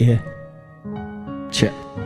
耶，切，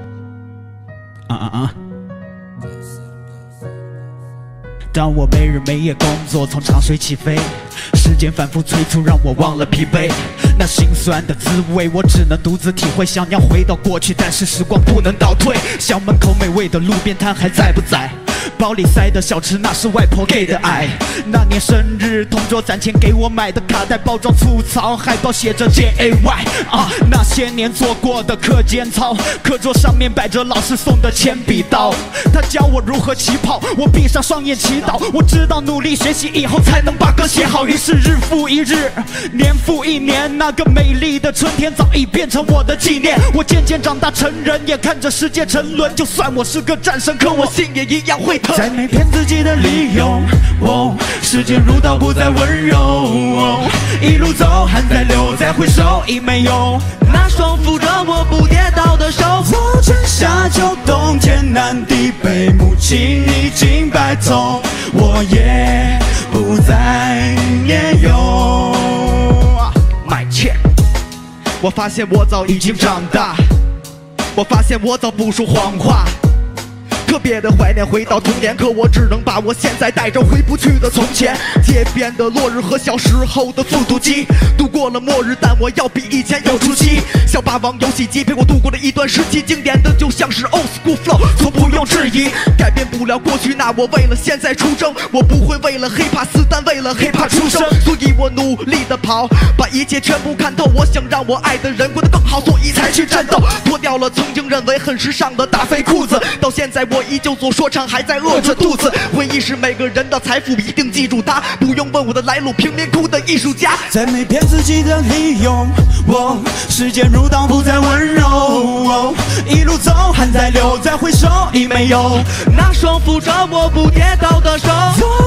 当我没日没夜工作，从长水起飞，时间反复催促，让我忘了疲惫。那心酸的滋味，我只能独自体会。想要回到过去，但是时光不能倒退。校门口美味的路边摊还在不在？包里塞的小吃，那是外婆给的爱。那年生日，同桌攒钱给我买的卡带，包装粗糙，海报写着 JAY。那些年做过的课间操，课桌上面摆着老师送的铅笔刀。他教我如何起跑，我闭上双眼祈祷。我知道努力学习以后才能把歌写好。于是日复一日，年复一年，那个美丽的春天早已变成我的纪念。我渐渐长大成人，眼看着世界沉沦。就算我是个战神，可我心也一样会疼。再没骗自己的理由，时间如刀不再温柔，一路走汗在流，再回首已没有那双扶着我不跌倒的手。我春夏秋冬天南地北，母亲已经白头，我也不再年幼。买切，我发现我早已经长大，我发现我早不说谎话。特别的怀念回到童年，可我只能把我现在带着回不去的从前。街边的落日和小时候的复读机，度过了末日，但我要比以前有出息。小霸王游戏机陪我度过了一段时期，经典的就像是 old school flow， 从不用质疑。改变不了过去，那我为了现在出征。我不会为了hiphop死，但为了hiphop出生。所以我努力的跑，把一切全部看透。我想让我爱的人过得更好，所以才去战斗。脱掉了曾经认为很时尚的大肥裤子，到现在我依旧做说唱，还在饿着肚子。回忆是每个人的财富，一定记住它。不用问我的来路，贫民窟的艺术家。再没骗自己的理由，时间如刀不再温柔，一路走汗在流，再回首已没有那双扶着我不跌倒的手。